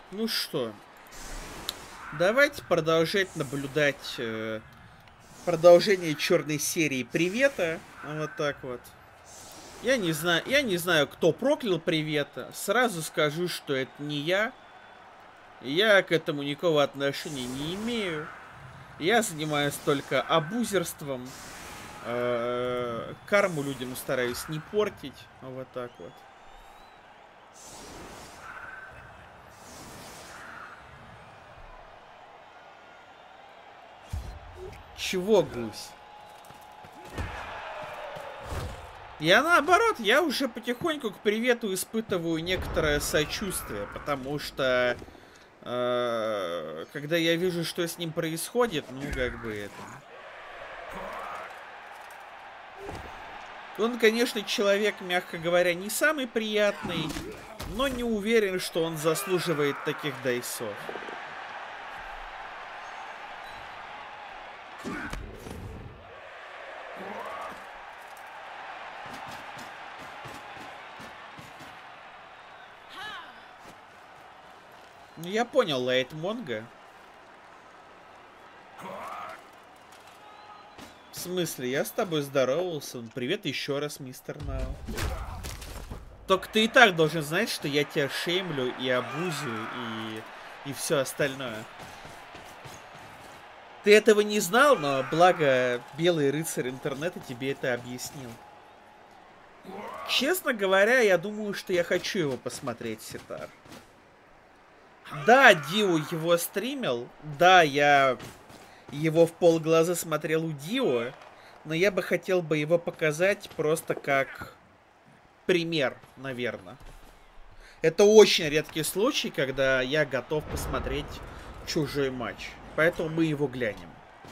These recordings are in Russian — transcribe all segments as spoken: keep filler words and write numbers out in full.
Ну что, давайте продолжать наблюдать э, продолжение черной серии Привета. Вот так вот. Я не знаю, я не знаю, кто проклял Привета. Сразу скажу, что это не я. Я к этому никакого отношения не имею. Я занимаюсь только абузерством. Э, карму людям стараюсь не портить. Вот так вот. Чего, гусь? Я наоборот, я уже потихоньку к Привету испытываю некоторое сочувствие, потому что э, когда я вижу, что с ним происходит, ну как бы это... Он, конечно, человек, мягко говоря, не самый приятный, но не уверен, что он заслуживает таких дайсов. Ну, я понял, Лайт Монго. В смысле, я с тобой здоровался. Привет еще раз, мистер Нау. Только ты и так должен знать, что я тебя шеймлю и абузю, и, и все остальное. Ты этого не знал, но благо белый рыцарь интернета тебе это объяснил. Честно говоря, я думаю, что я хочу его посмотреть, Ситар. Да, Дио его стримил. Да, я его в полглаза смотрел у Дио. Но я бы хотел бы его показать просто как пример, наверное. Это очень редкий случай, когда я готов посмотреть чужой матч. Поэтому мы его глянем.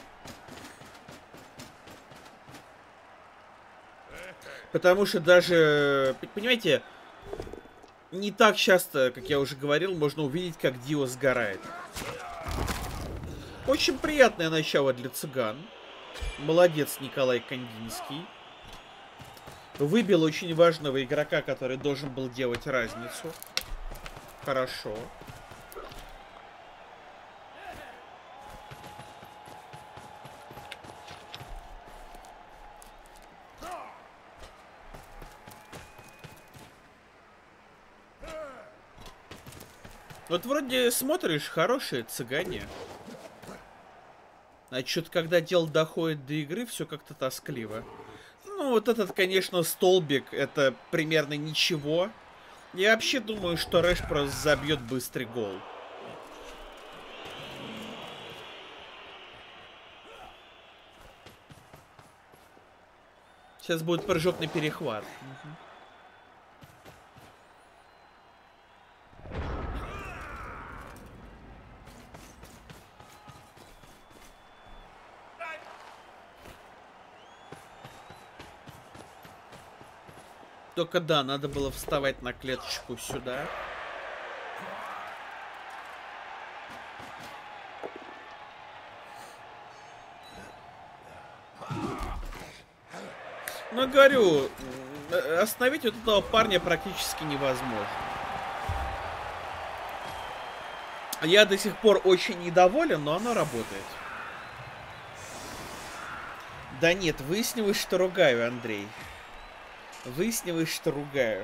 Потому что даже, понимаете, не так часто, как я уже говорил, можно увидеть, как Дио сгорает. Очень приятное начало для цыган. Молодец, Николай Кандинский. Выбил очень важного игрока, который должен был делать разницу. Хорошо. Вот вроде смотришь, хорошие цыгане. А что-то когда дело доходит до игры, все как-то тоскливо. Ну, вот этот, конечно, столбик, это примерно ничего. Я вообще думаю, что Рэш просто забьет быстрый гол. Сейчас будет прыжок на перехват. Угу. Только да, надо было вставать на клеточку сюда. Но говорю, остановить вот этого парня практически невозможно. Я до сих пор очень недоволен, но оно работает. Да нет, выяснилось, что ругаю, Андрей. Выяснилось, что ругаю.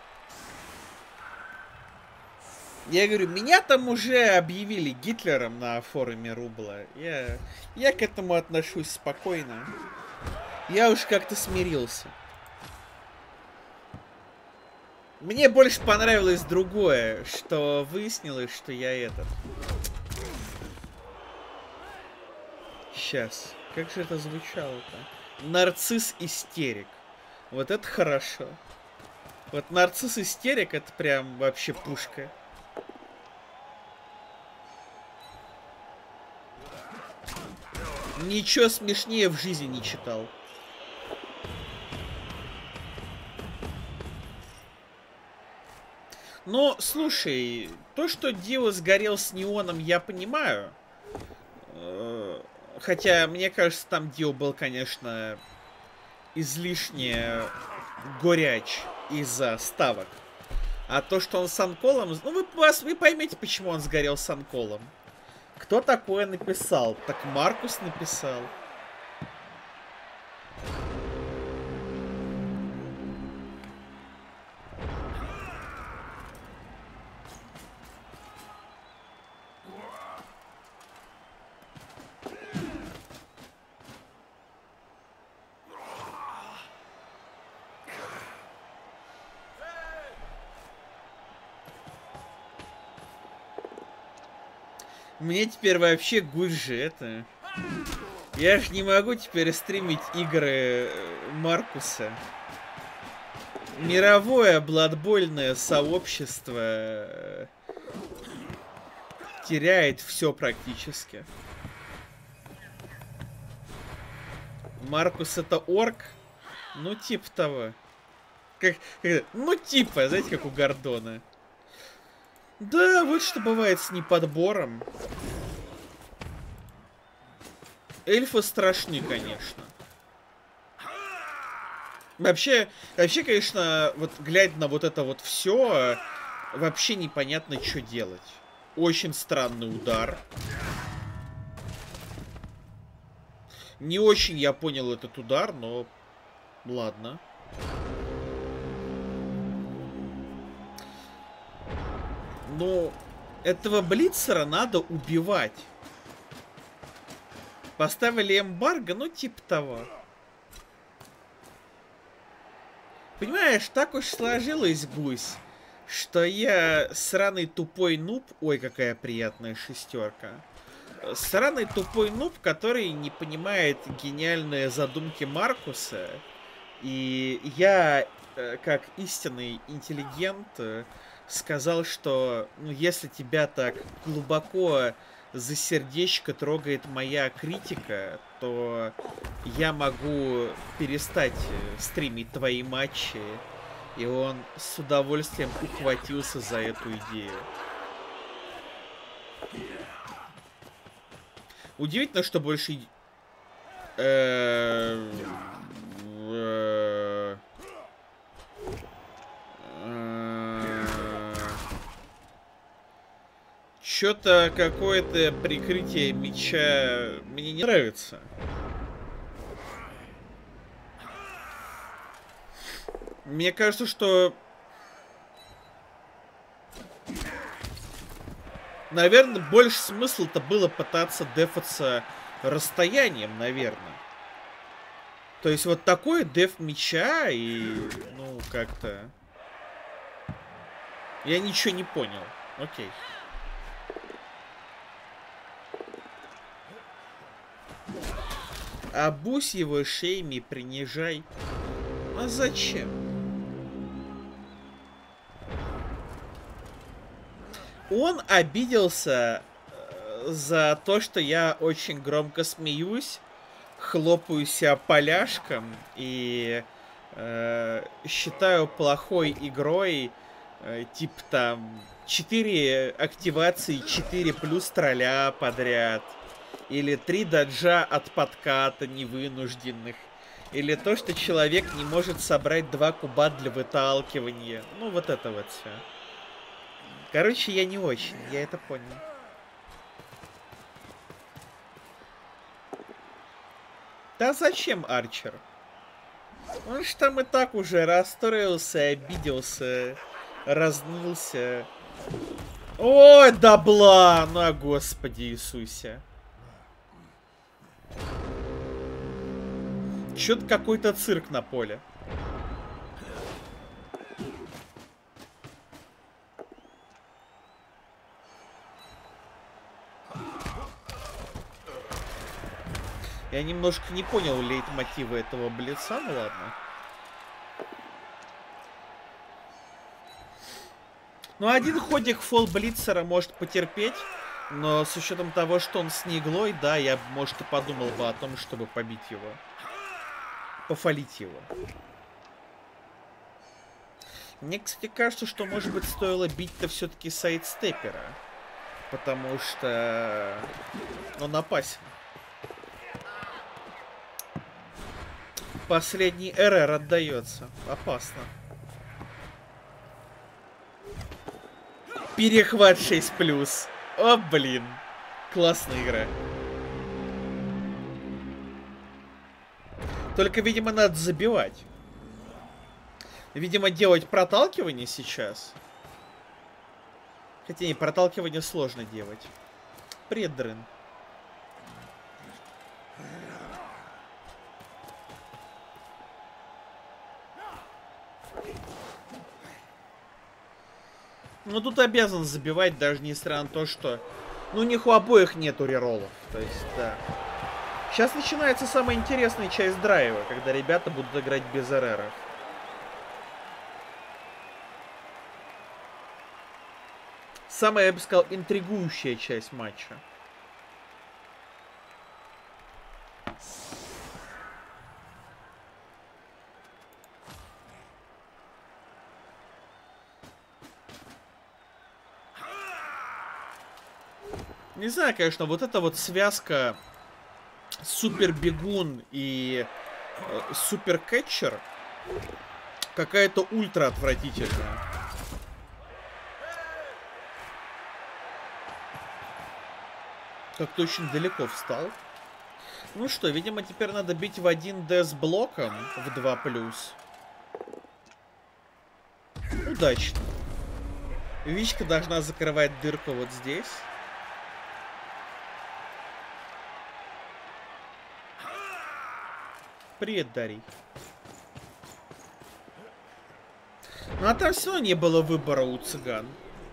Я говорю, меня там уже объявили Гитлером на форуме Рубла. Я, я к этому отношусь спокойно. Я уж как-то смирился. Мне больше понравилось другое, что выяснилось, что я этот... Сейчас, как же это звучало-то? Нарцисс-истерик. Вот это хорошо. Вот нарцисс-истерик, это прям вообще пушка. Ничего смешнее в жизни не читал. Но, слушай, то, что Дио сгорел с неоном, я понимаю. Хотя, мне кажется, там Дио был, конечно, излишне горяч из-за ставок. А то, что он с Анколом... Ну, вы, вас, вы поймете, почему он сгорел с Анколом. Кто такое написал? Так Маркус написал. Мне теперь вообще гуще это... Я ж не могу теперь стримить игры Маркуса. Мировое бладбольное сообщество теряет все практически. Маркус это орк? Ну, типа того. Как, как, ну, типа, знаете, как у Гордона. Да, вот что бывает с неподбором. Эльфы страшны, конечно. Вообще, вообще, конечно, вот глядя на вот это вот все, вообще непонятно, что делать. Очень странный удар. Не очень я понял этот удар, но ладно. Но этого Блицера надо убивать. Поставили эмбарго, ну типа того. Понимаешь, так уж сложилось, гусь, что я сраный тупой нуб... Ой, какая приятная шестерка. Сраный тупой нуб, который не понимает гениальные задумки Маркуса. И я, как истинный интеллигент, сказал, что ну, если тебя так глубоко за сердечко трогает моя критика, то я могу перестать стримить твои матчи. И он с удовольствием ухватился за эту идею. Удивительно, что больше... Что-то какое-то прикрытие меча мне не нравится. Мне кажется, что... Наверное, больше смысла-то было пытаться дефаться расстоянием, наверное. То есть вот такой деф меча и... Ну, как-то... Я ничего не понял. Окей. Обусь его шейми, принижай. А зачем? Он обиделся за то, что я очень громко смеюсь, хлопаю себя поляшком и э, считаю плохой игрой, э, типа там четыре активации, четыре плюс тролля подряд. Или три даджа от подката невынужденных. Или то, что человек не может собрать два куба для выталкивания. Ну, вот это вот все. Короче, я не очень, я это понял. Да зачем Арчер? Он ж там и так уже расстроился, обиделся, разнылся. Ой, да бла! Ну, Господи Иисусе. Чё-то какой-то цирк на поле. Я немножко не понял лейтмотива этого блица, ну ладно. Ну, один ходик фол блицера может потерпеть, но с учетом того, что он с неглой, да, я, может, и подумал бы о том, чтобы побить его. Пофалить его. Мне, кстати, кажется, что, может быть, стоило бить-то все-таки сайдстепера. Потому что он опасен. Последний эр эр отдается. Опасно. Перехват шесть плюс. О, блин. Классная игра. Только, видимо, надо забивать. Видимо, делать проталкивание сейчас. Хотя не, проталкивание сложно делать. Привет, Дрын. Ну тут обязан забивать, даже несмотря на то, что... Ну у них у обоих нету реролов. То есть, да. Сейчас начинается самая интересная часть драйва, когда ребята будут играть без РРов. Самая, я бы сказал, интригующая часть матча. Не знаю, конечно, вот эта вот связка Супер Бегун и э, Супер Кетчер какая-то ультра отвратительная. Как-то очень далеко встал. Ну что, видимо, теперь надо бить в один дэ с блоком в два плюс. Удачно. Вичка должна закрывать дырку вот здесь. Привет, Дарий. Ну а там все равно не было выбора у цыган.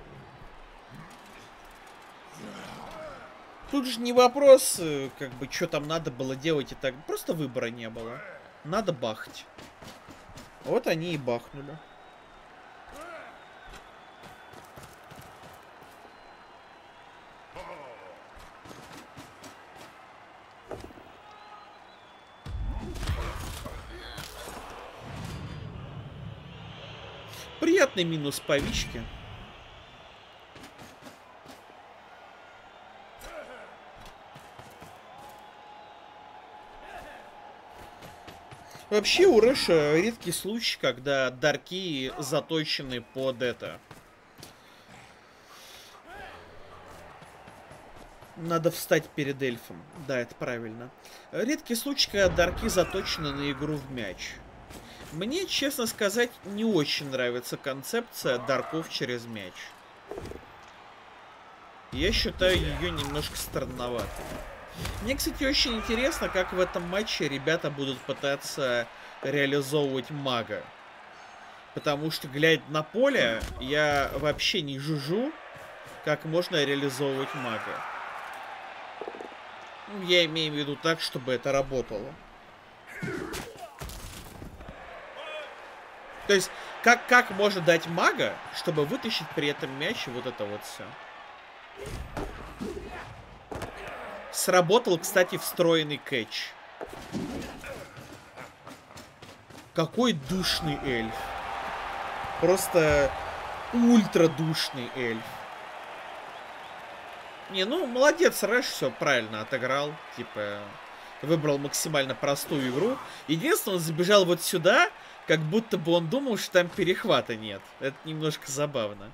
Тут же не вопрос, как бы, что там надо было делать и так. Просто выбора не было. Надо бахать. Вот они и бахнули. Приятный минус по Вичке. Вообще у Рэша редкий случай, когда дарки заточены под это. Надо встать перед эльфом. Да, это правильно. Редкий случай, когда дарки заточены на игру в мяч. Мне, честно сказать, не очень нравится концепция дарков через мяч. Я считаю ее немножко странноватой. Мне, кстати, очень интересно, как в этом матче ребята будут пытаться реализовывать мага. Потому что, глядя на поле, я вообще не жужжу, как можно реализовывать мага. Ну, я имею в виду так, чтобы это работало. То есть, как, как можно дать мага, чтобы вытащить при этом мяч и вот это вот все. Сработал, кстати, встроенный кэтч. Какой душный эльф. Просто ультра душный эльф. Не, ну, молодец, Рэш все правильно отыграл. Типа, выбрал максимально простую игру. Единственное, он забежал вот сюда, как будто бы он думал, что там перехвата нет. Это немножко забавно.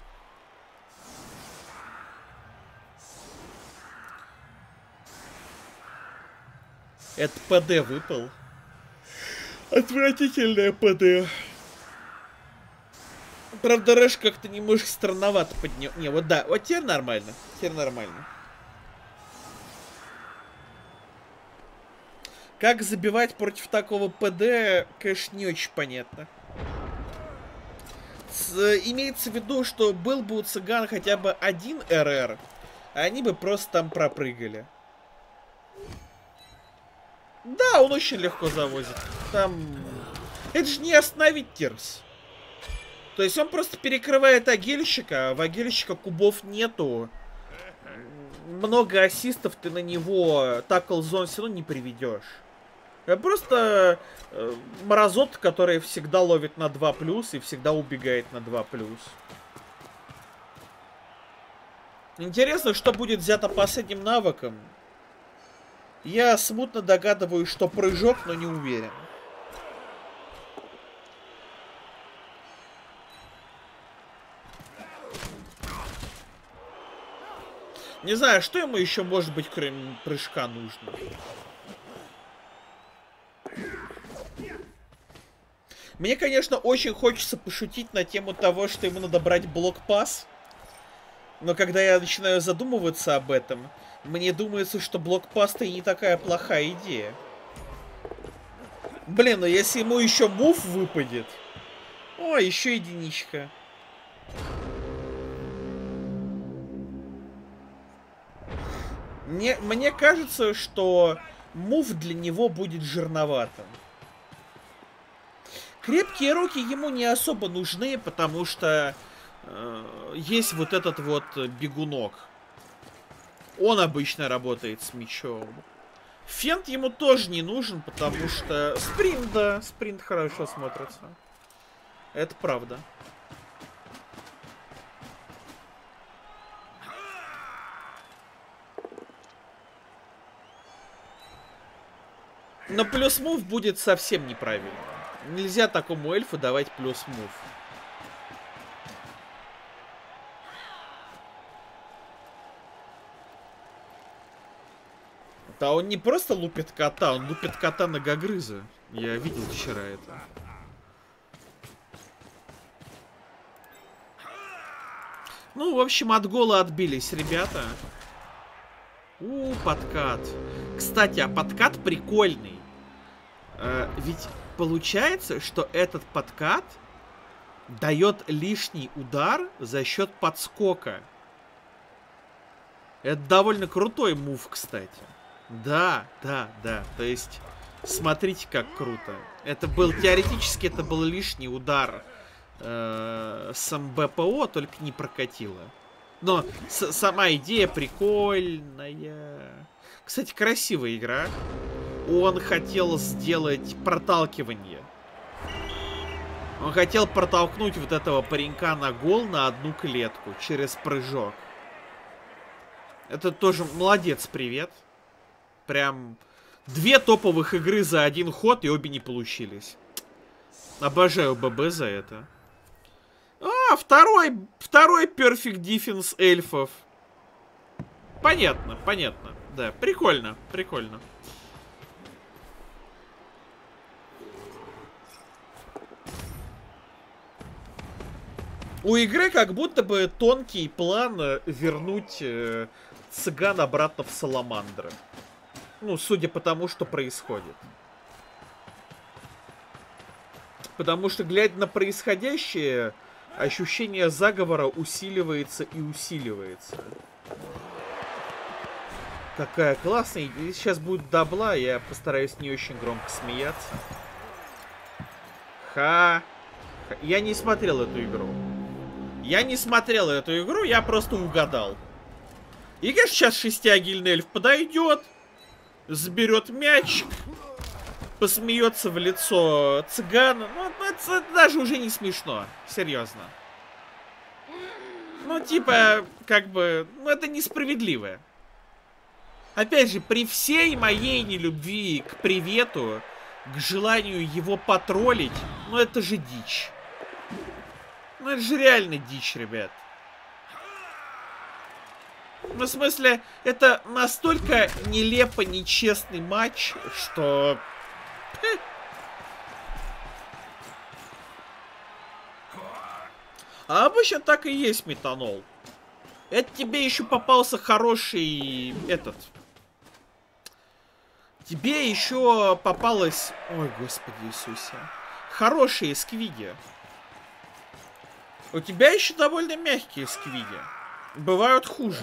Это ПД выпал. Отвратительное ПД. Правда, Рэш как-то немножко странновато поднял. Не, вот да, вот теперь нормально. Теперь нормально. Как забивать против такого ПД, конечно, не очень понятно. С, имеется в виду, что был бы у цыган хотя бы один РР, они бы просто там пропрыгали. Да, он очень легко завозит. Там... Это же не остановить Тирс. То есть он просто перекрывает агельщика, а в агельщика кубов нету. Много ассистов ты на него такл зон все равно не приведешь. Просто э, мразот, который всегда ловит на два плюс и всегда убегает на два плюс. Интересно, что будет взято последним навыком. Я смутно догадываюсь, что прыжок, но не уверен. Не знаю, что ему еще может быть, кроме прыжка, нужно. Мне, конечно, очень хочется пошутить на тему того, что ему надо брать блок-пасс. Но когда я начинаю задумываться об этом, мне думается, что блок-пасс-то и не такая плохая идея. Блин, ну если ему еще мув выпадет... О, еще единичка. Мне, мне кажется, что мув для него будет жирноватым. Крепкие руки ему не особо нужны, потому что э, есть вот этот вот бегунок. Он обычно работает с мечом. Фент ему тоже не нужен, потому что спринт, да, спринт хорошо смотрится. Это правда. Но плюс мув будет совсем неправильно. Нельзя такому эльфу давать плюс мув. Да он не просто лупит кота, он лупит кота ногогрыза. Я видел вчера это. Ну, в общем, от гола отбились ребята. У, подкат. Кстати, а подкат прикольный. Э, ведь получается, что этот подкат дает лишний удар за счет подскока. Это довольно крутой мув, кстати. Да, да, да. То есть, смотрите, как круто. Это был, теоретически, это был лишний удар э, с МБПО, только не прокатило. Но с сама идея прикольная. Кстати, красивая игра. Он хотел сделать проталкивание. Он хотел протолкнуть вот этого паренька на гол на одну клетку через прыжок. Это тоже молодец, привет. Прям две топовых игры за один ход, и обе не получились. Обожаю ББ за это. А, второй, второй Perfect Defense эльфов. Понятно, понятно. Да, прикольно, прикольно. У игры как будто бы тонкий план вернуть э, цыган обратно в Саламандры. Ну, судя по тому, что происходит. Потому что, глядя на происходящее, ощущение заговора усиливается и усиливается. Какая классная. Сейчас будет дабла, я постараюсь не очень громко смеяться. Ха. Я не смотрел эту игру. Я не смотрел эту игру, я просто угадал. И, конечно, сейчас шестиагильный эльф подойдет, заберет мячик, посмеется в лицо цыгана. Ну, это, это даже уже не смешно. Серьезно. Ну, типа, как бы, ну, это несправедливо. Опять же, при всей моей нелюбви к привету, к желанию его потроллить, ну, это же дичь. Ну, это же реально дичь, ребят. Ну, в смысле, это настолько нелепо нечестный матч, что... А обычно так и есть, метанол. Это тебе еще попался хороший... Этот... Тебе еще попалась... Ой, Господи Иисусе. Хорошие сквиги. У тебя еще довольно мягкие сквиги. Бывают хуже.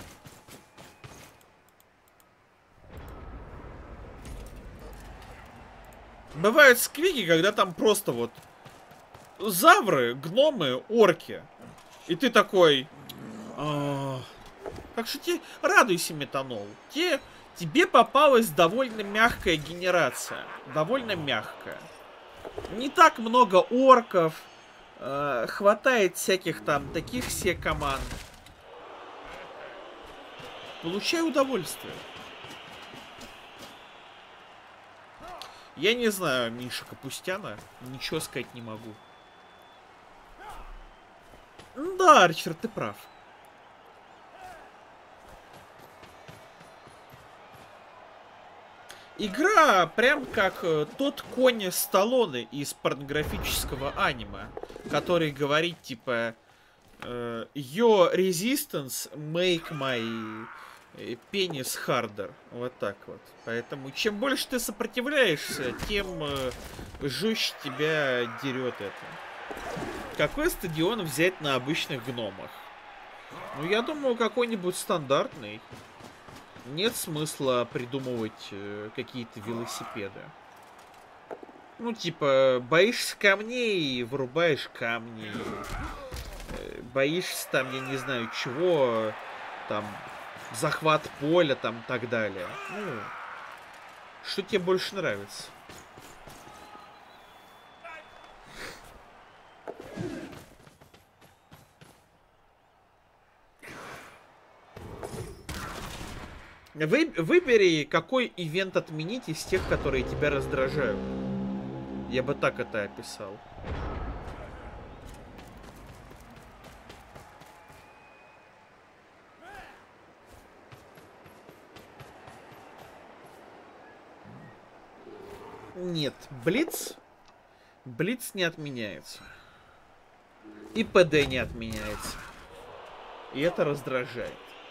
Бывают сквиги, когда там просто вот завры, гномы, орки. И ты такой... А... Так что тебе радуйся, метанол. Тебе, тебе попалась довольно мягкая генерация. Довольно мягкая. Не так много орков. Э, хватает всяких там таких все команд. Получай удовольствие. Я не знаю Миша Капустяна. Ничего сказать не могу. Да, Арчер, ты прав. Игра прям как э, тот конь Сталлоне из порнографического аниме, который говорит типа э, Your resistance make my э, penis harder. Вот так вот. Поэтому чем больше ты сопротивляешься, тем э, жестче тебя дерет это. Какой стадион взять на обычных гномах? Ну, я думаю, какой-нибудь стандартный. Нет смысла придумывать э, какие-то велосипеды. Ну, типа, боишься камней, вырубаешь камни. Э, боишься там, я не знаю чего, там, захват поля, там, так далее. Ну, что тебе больше нравится? Вы, выбери, какой ивент отменить из тех, которые тебя раздражают. Я бы так это описал. Нет, Блиц. Блиц не отменяется. И ПД не отменяется. И это раздражает.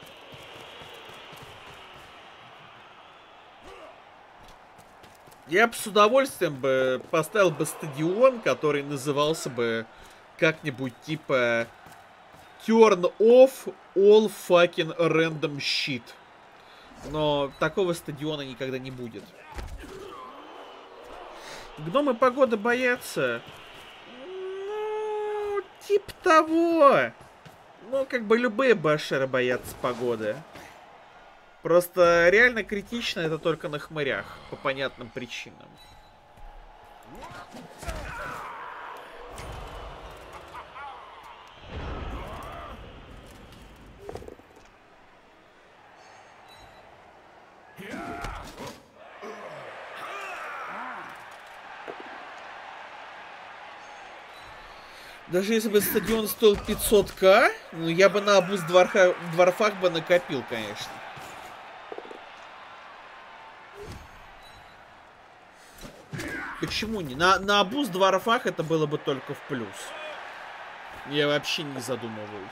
Я бы с удовольствием бы поставил бы стадион, который назывался бы как-нибудь типа Turn off all fucking random shit. Но такого стадиона никогда не будет. Гномы погоды боятся? Ну, типа того. Ну, как бы любые башеры боятся погоды. Просто реально критично это только на хмырях. По понятным причинам. Даже если бы стадион стоил пятьсот ка, ну я бы на обуз дворха, дворфах бы накопил, конечно. Почему не? На, на обуз дворфах это было бы только в плюс. Я вообще не задумываюсь.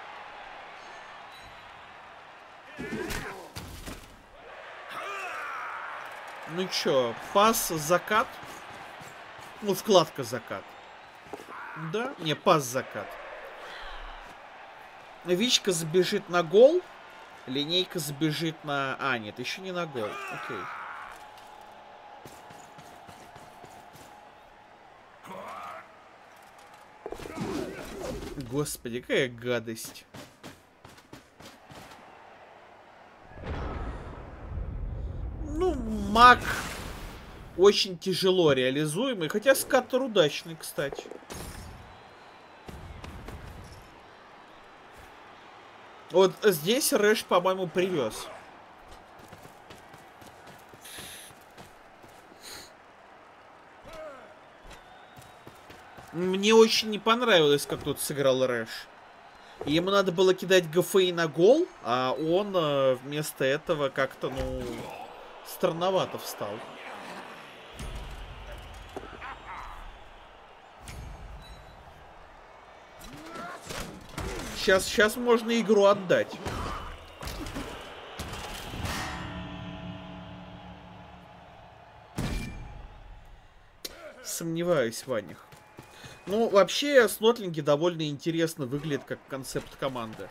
Ну чё, пас закат? Ну, вкладка закат. Да? Не, пас закат. Вичка забежит на гол. Линейка забежит на... А, нет, еще не на гол. Окей. Господи, какая гадость. Ну, маг очень тяжело реализуемый. Хотя скаттер удачный, кстати. Вот здесь Рэш, по-моему, привез. Мне очень не понравилось, как тут сыграл Рэш. Ему надо было кидать ГФИ на гол, а он э, вместо этого как-то, ну, странновато встал. Сейчас, сейчас можно игру отдать. Сомневаюсь в Ванях. Ну, вообще, снотлинги довольно интересно выглядят как концепт команды.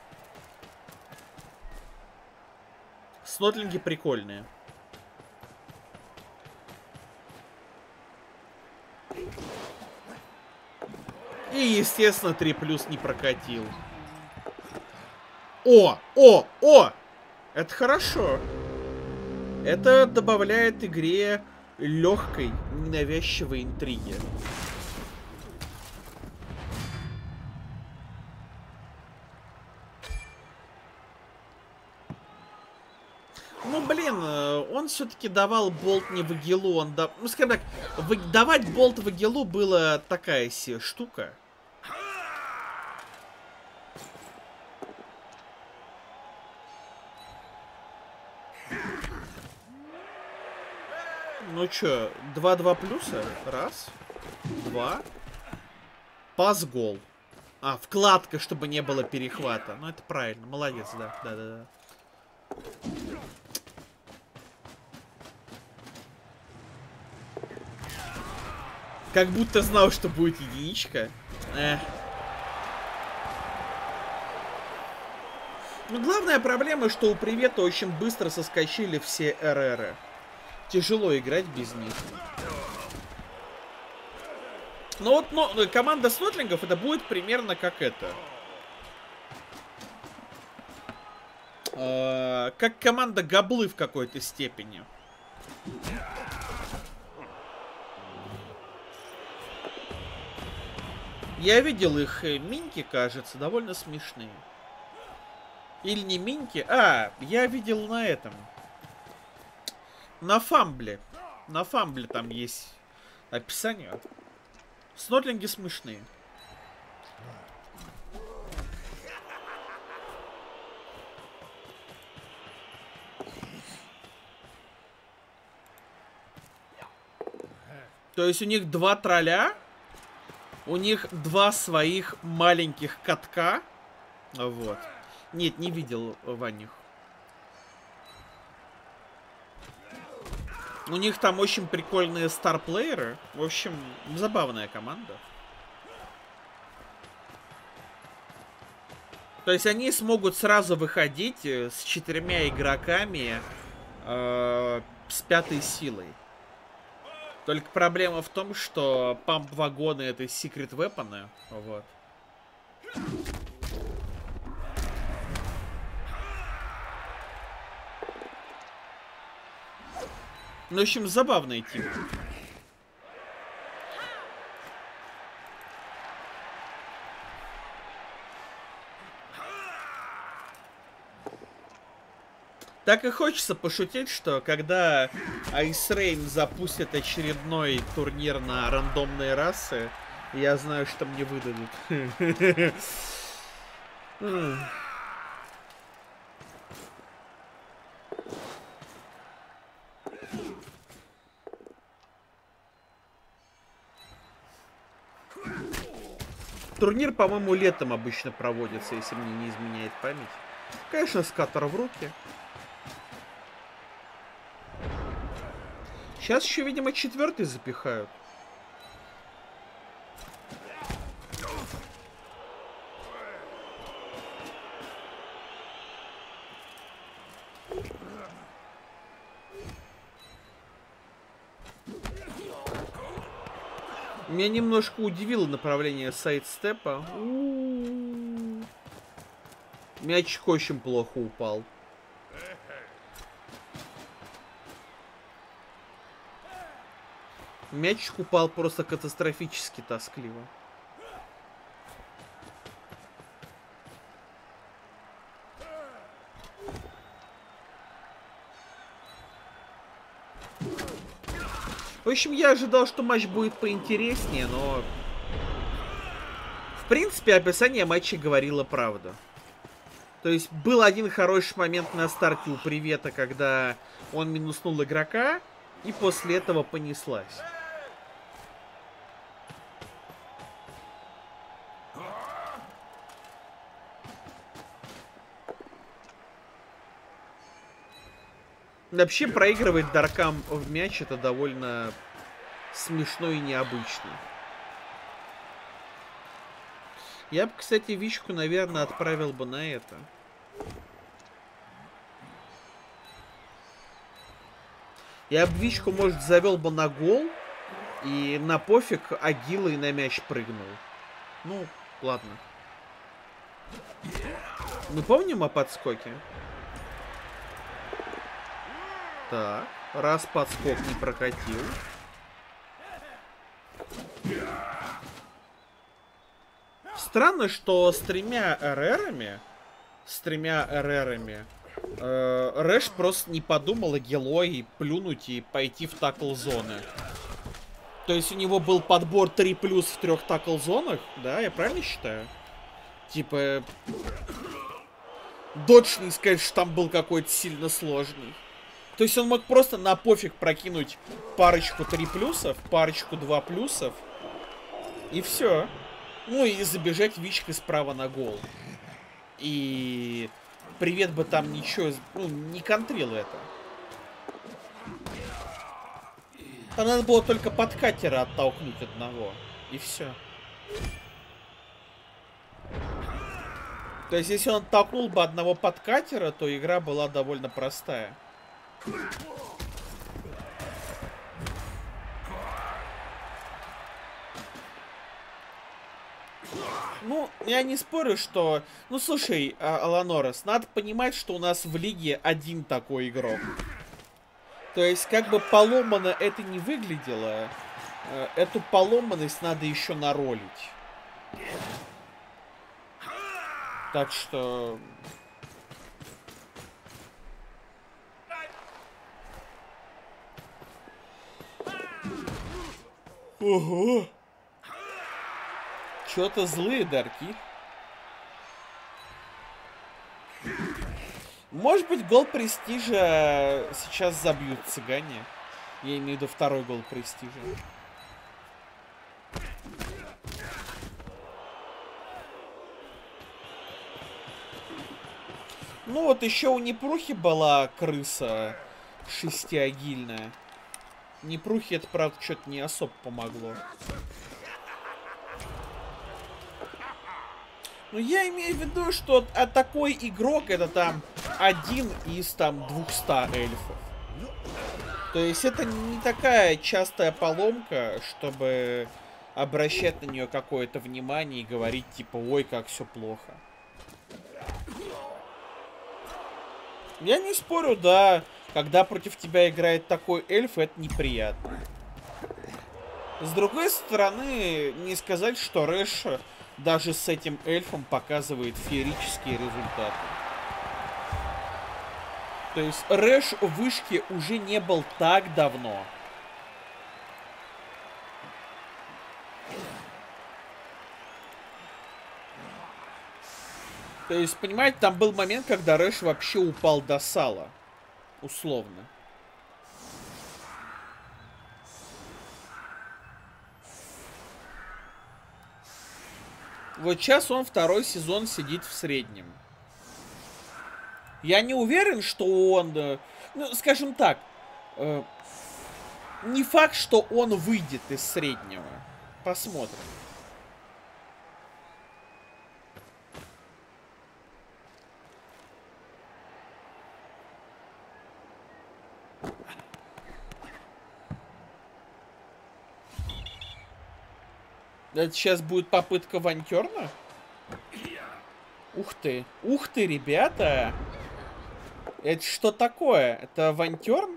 Снотлинги прикольные. И, естественно, три плюс не прокатил. О! О! О! Это хорошо. Это добавляет игре легкой, ненавязчивой интриги. Ну, блин, он все-таки давал болт не в Агилу, он да... Ну, скажем так, в... давать болт в Агилу была такая себе штука. Ну чё, два-два плюса? Раз, два. Пас-гол. А, вкладка, чтобы не было перехвата. Ну, это правильно. Молодец, да. Да-да-да. Как будто знал, что будет единичка. Эх. Ну, главная проблема, что у Привета очень быстро соскочили все РРы. Тяжело играть без них. Но вот но, команда снотлингов это будет примерно как это. Э, как команда Габлы в какой-то степени. Я видел их миньки, кажется, довольно смешные. Или не миньки. А, я видел на этом. На фамбле. На фамбле там есть описание. Снотлинги смешные. То есть у них два тролля. У них два своих маленьких катка. Вот. Нет, не видел Ванних. У них там очень прикольные старплееры. В общем, забавная команда. То есть они смогут сразу выходить с четырьмя игроками э, с пятой силой. Только проблема в том, что памп-вагоны это секрет вепоны. Вот. Ну, в общем, забавный тип. Так и хочется пошутить, что когда Ice Rain запустит очередной турнир на рандомные расы, я знаю, что мне выдадут. Турнир, по-моему, летом обычно проводится, если мне не изменяет память. Конечно, скаттер в руки. Сейчас еще, видимо, четвертый запихают. Меня немножко удивило направление сайдстепа. У-у-у. Мячик очень плохо упал. Мячик упал просто катастрофически тоскливо. В общем, я ожидал, что матч будет поинтереснее, но... В принципе, описание матча говорило правду. То есть, был один хороший момент на старте у Привета, когда он минуснул игрока, и после этого понеслась. Вообще, проигрывать Даркам в мяч это довольно смешно и необычно. Я бы, кстати, Вичку, наверное, отправил бы на это. Я бы Вичку, может, завел бы на гол и на пофиг агилой на мяч прыгнул. Ну, ладно. Мы помним о подскоке? Так, раз подскок не прокатил. Странно, что с тремя РРами, с тремя РРами, э, Рэш просто не подумал о гелой плюнуть и пойти в такл-зоны. То есть у него был подбор три плюс в трех такл-зонах, да, я правильно считаю? Типа, додж не сказать, что там был какой-то сильно сложный. То есть он мог просто на пофиг прокинуть парочку три плюсов, парочку два плюсов. И все. Ну и забежать вичкой справа на гол. И привет бы там ничего, ну, не контрил это. Там надо было только подкатера оттолкнуть одного. И все. То есть, если он оттолкнул бы одного подкатера, то игра была довольно простая. Ну, я не спорю, что... Ну, слушай, Аланорес, надо понимать, что у нас в лиге один такой игрок. То есть, как бы поломано это не выглядело, эту поломанность надо еще наролить. Так что... Ого! Чё-то злые дарки. Может быть, гол престижа сейчас забьют цыгане. Я имею в виду второй гол престижа. Ну вот еще у Непрухи была крыса шестиагильная. Непрухи это, правда, что-то не особо помогло. Но я имею в виду, что а такой игрок это там один из там двухсот эльфов. То есть это не такая частая поломка, чтобы обращать на нее какое-то внимание и говорить типа, ой, как все плохо. Я не спорю, да, когда против тебя играет такой эльф, это неприятно. С другой стороны, не сказать, что Рэш даже с этим эльфом показывает феерические результаты. То есть Рэш в вышке уже не был так давно. То есть, понимаете, там был момент, когда Рэш вообще упал до сала. Условно. Вот сейчас он второй сезон сидит в среднем. Я не уверен, что он... Ну, скажем так. Э, не факт, что он выйдет из среднего. Посмотрим. Это сейчас будет попытка Вантерна? Ух ты. Ух ты, ребята. Это что такое? Это Вантерн?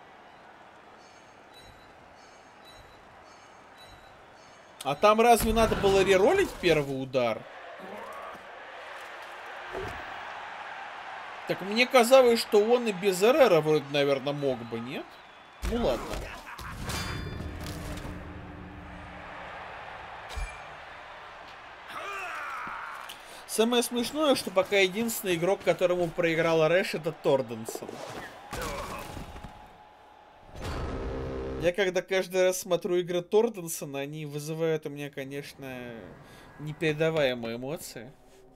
А там разве надо было реролить первый удар? Так мне казалось, что он и без РРа вроде, наверное, мог бы, нет? Ну ладно. Самое смешное, что пока единственный игрок, которому проиграл Рэш, это Торденсон. Я когда каждый раз смотрю игры Торденсона, они вызывают у меня, конечно, непередаваемые эмоции.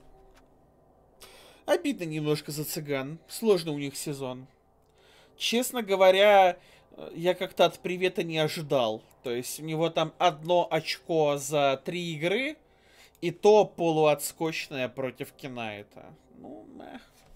Обидно немножко за цыган. Сложно у них сезон. Честно говоря, я как-то от привета не ожидал. То есть у него там одно очко за три игры. И то полуотскочное против Кенайта. Ну, мэх.